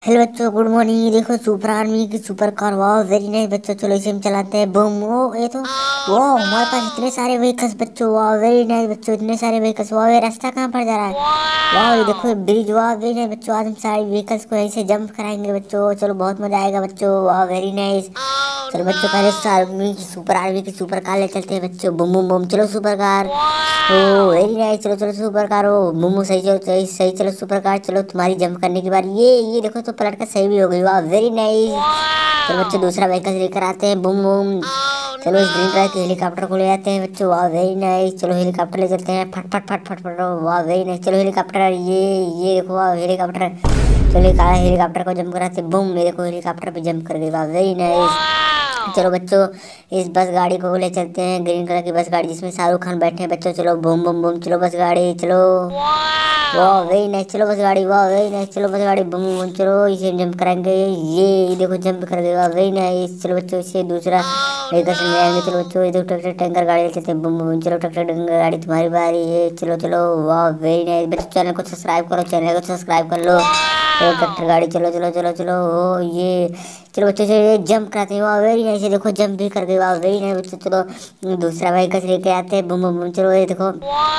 Hello बच्चों, good morning. ये देखो सुपर आर्मी की सुपर कार। वाह वेरी नाइस बच्चों। चलो इसे हम चलाते हैं। बम। ओ ये तो वाह, हमारे पास इतने सारे व्हीकल्स बच्चों। वाह वेरी नाइस बच्चों, इतने सारे व्हीकल्स। वाह, ये रास्ता कहाँ पर जा रहा है? वाह ये देखो ब्रिज। वाह वेरी नाइस बच्चों, आज हम सारे व्हीकल्स को यहीं से जंप कराएंगे बच्चों। चलो बहुत मजा आएगा बच्चों। वाह वेरी नाइस। चलो बच्चों, पहले आर्मी की सुपर कार ले चलते हैं बच्चों। बुम बुम बुम, चलो super car. Oh very nice. चलो चलो सुपर कार। ओ मोमो सही, चलो सही सही। चलो सुपर कार, चलो तुम्हारी जंप करने की बारी। ये देखो तो पलट कर सही भी हो गई। वाह वेरी नाइस। चलो बच्चों, दूसरा व्हीकल लेकर आते हैं। Boom boom. चलो इस ग्रीन कलर के हेलीकॉप्टर को ले आते हैं बच्चों। वाह वेरी नाइस। चलो हेलीकॉप्टर ले चलते हैं। फट फट फट फट फट। वाह वेरी नाइस। चलो हेलीकॉप्टर, ये देखो वाह हेलीकॉप्टर। चलो एक आया हेलीकॉप्टर को जंप कराते। बूम, मेरे को हेलीकॉप्टर पे जंप कर गई। वाह वेरी नाइस। चलो बच्चों, इस बस गाड़ी को ले चलते हैं। ग्रीन कलर की बस गाड़ी जिसमें शाहरुख खान बैठे हैं बच्चों। चलो बूम बूम बूम, चलो बस गाड़ी चलो। वाह वेरी नाइस। चलो बस गाड़ी। वाह वेरी नाइस। चलो बस गाड़ी। बूम बूम, चलो इसे जंप कराएंगे। ये देखो जंप कर गए। वाह वेरी नाइस। चलो बच्चों, इसे दूसरा व्हीकल से ले आएंगे। चलो बच्चों, ये देखो ट्रैक्टर टैंकर गाड़ी ले चलते हैं। बूम बूम, चलो ट्रैक्टर टैंकर गाड़ी तुम्हारी बारी है। चलो चलो। वाह वेरी नाइस बच्चों, चैनल को सब्सक्राइब करो, चैनल को सब्सक्राइब कर लो। चलो ट्रैक्टर गाड़ी चलो चलो चलो चलो। ओ ये चलो बच्चों से ये जंप कराते हैं। वाह वेरी नाइस। देखो जंप भी कर गए। वाह वेरी नाइस बच्चों। चलो दूसरा व्हीकल लेके आते हैं। बूम बूम बूम, चलो ये देखो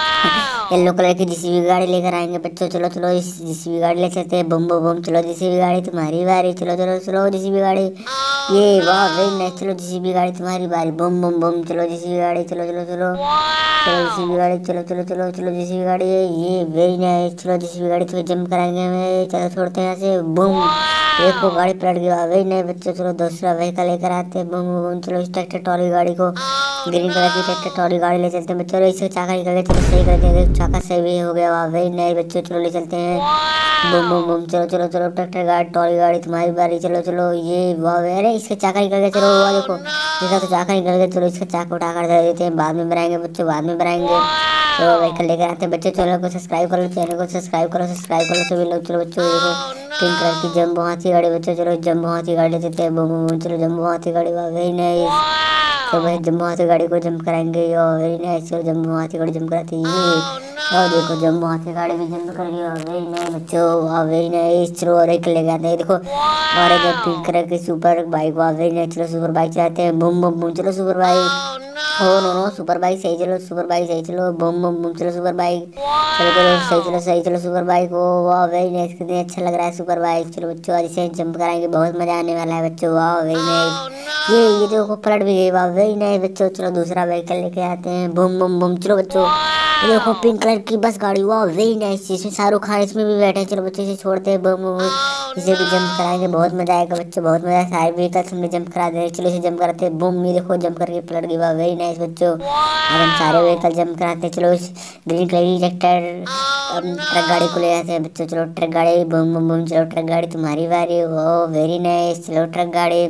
येलो कलर की जीसीबी गाड़ी लेकर आएंगे बच्चों। चलो चलो इस जीसीबी गाड़ी ले चलते हैं। बूम बूम बूम, चलो जीसीबी गाड़ी तुम्हारी बारी। चलो चलो चलो जीसीबी गाड़ी। ये वाह वेरी नाइस। चलो जीसीबी गाड़ी तुम्हारी बारी। बूम बूम बूम, चलो जीसीबी गाड़ी चलो चलो चलो। चलो जीसीबी गाड़ी चलो चलो चलो चलो जीसीबी गाड़ी। ये वेरी नाइस। चलो जीसीबी गाड़ी तुम्हें जंप कराएंगे हमें। चलो छोड़ते हैं यहाँ से। बूम, देखो गाड़ी पलट गई। वाह वेरी नाइस बच्चों। चलो दूसरा व्हीकल लेकर आते हैं। बूम बूम, चलो इस ट्रैक्टर ट्रॉली गाड़ी को, ग्रीन कलर की ट्रैक्टर ट्रॉली गाड़ी ले चलते हैं बच्चों। चलो इससे चाका निकल गया। चलो सही कर देंगे, चाका सही भी हो गया। वाह वेरी नाइस बच्चों। चलो ले चलते हैं। बूम बूम बूम, चलो चलो चलो ट्रैक्टर गाड़ी ट्रॉली गाड़ी तुम्हारी बारी। चलो चलो। ये वाह अरे इसका चाका निकल गया। चलो वाह देखो, इसका तो चाका निकल गया। चलो इसका चाका उठा कर दे देते हैं, बाद में बनाएंगे बच्चों, बाद में बनाएंगे। चलो व्हीकल लेकर आते हैं बच्चों। चैनल को सब्सक्राइब कर लो, चैनल को सब्सक्राइब करो, सब्सक्राइब कर लो सभी लोग। चलो बच्चों देखो पिंक कलर की जम्बो हाथी गाड़ी बच्चों। चलो जम्बो हाथी गाड़ी लेते हैं। बूम बूम, चलो जम्बो हाथी गाड़ी। वाह वेरी नाइस। तो भाई जम्बो हाथी गाड़ी को जंप कराएंगे। और वेरी नाइस। चलो जम्बो हाथी गाड़ी जंप कराते हैं। ये और देखो जम्बो हाथी गाड़ी भी जंप कर गई। और वेरी नाइस बच्चों। वाह वेरी नाइस। चलो और एक ले जाते हैं देखो, और एक पिंक कलर की सुपर बाइक। वाह वेरी नाइस। चलो सुपर बाइक चलाते हैं। बूम बूम बूम, चलो super bike. Oh no no, super bike सही चलो, सुपर बाइक सही चलो। बूम बूम बूम, चलो सुपर बाइक। चलो चलो सही चलो, सही चलो सुपर बाइक। ओ वाह वेरी नाइस, कितनी अच्छा लग रहा है सुपर बाइक। चलो बच्चों आज इसे जंप कराएंगे, बहुत मजा आने वाला है बच्चों। वाह वेरी नाइस। ये देखो पलट भी गई। वाह वेरी नाइस बच्चों। चलो दूसरा व्हीकल लेके आते हैं। बूम बूम बूम, चलो बच्चों ये देखो पिंक कलर की बस गाड़ी। वाह वेरी नाइस, इसमें शाहरुख खान इसमें भी बैठे हैं। चलो बच्चों इसे छोड़ते हैं। बूम बूम, इसे भी जंप कराएंगे, बहुत मजा आएगा बच्चों, बहुत मजा। सारे व्हीकल्स हमने जंप करा दे। चलो इसे जंप कराते हैं। बूम, ये देखो जंप करके पलट गई। वाह वेरी नाइस बच्चों। आज हम सारे व्हीकल जंप कराते हैं। चलो इस ग्रीन कलर की ट्रैक्टर ट्रक गाड़ी को ले आते हैं बच्चों। चलो ट्रक गाड़ी। बूम बूम बूम, चलो ट्रक गाड़ी तुम्हारी बारी। वाह वेरी नाइस। चलो ट्रक गाड़ी,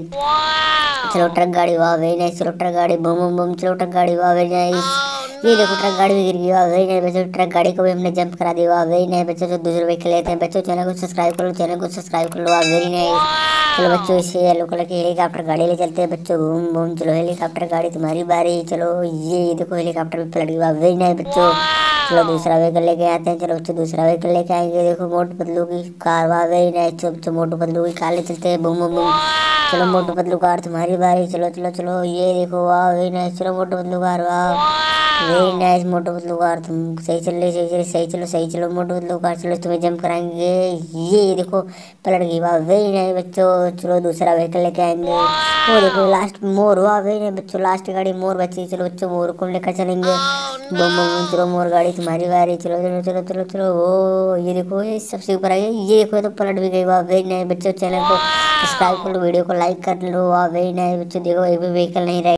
चलो ट्रक गाड़ी। वाह वेरी नाइस। चलो ट्रक गाड़ी। बूम बूम बूम, चलो ट्रक गाड़ी। वाह वेरी नाइस। ये देखो ट्रक गाड़ी भी गिर गई। वाह वेरी नाइस बच्चों। ट्रक गाड़ी को भी हमने जंप करा दिया। वाह वेरी नाइस बच्चों। तो दूसरे व्हीकल लेते हैं बच्चों। चैनल को सब्सक्राइब कर लो, चैनल को सब्सक्राइब कर लो। वाह वेरी नाइस। चलो बच्चों इसे येलो कलर की हेलीकॉप्टर गाड़ी ले चलते हैं बच्चों। बूम बूम, चलो हेलीकॉप्टर गाड़ी तुम्हारी बारी। चलो ये देखो हेलीकॉप्टर भी पलट गई। वाह वेरी नाइस बच्चों। चलो दूसरा व्हीकल लेके आते हैं। चलो बच्चों दूसरा व्हीकल लेके आएंगे। देखो मोटू पतलू की कार। वाह वेरी नाइस। चलो बच्चों मोटू पतलू की कार ले चलते हैं। बूम बूम बूम, चलो मोटू पतलू कार तुम्हारी बारी। चलो चलो चलो ये देखो। वाह वेरी नाइस। चलो मोटू पतलू कार। वाह very nice Motu Patlu car, तुम सही चल रही, सही चल सही चलो, सही चलो मोटू पतलू कार। चलो तुम्हें जंप कराएंगे। ये देखो पलट गई। वाह वेरी नाइस बच्चों। चलो दूसरा व्हीकल लेके आएंगे। वो देखो लास्ट मोर। वाह वेरी नाइस बच्चों, लास्ट गाड़ी मोर बची। चलो बच्चों मोर को लेकर चलेंगे। बम बम, चलो मोर गाड़ी तुम्हारी बारी। चलो चलो चलो चलो चलो। ओ ये देखो ये सबसे ऊपर आई है। ये देखो तो पलट भी गई। वाह वेरी नाइस बच्चों। चैनल को सब्सक्राइब कर लो, वीडियो को लाइक कर लो। वाह वेरी नाइस बच्चों। देखो एक भी व्हीकल नहीं रहे।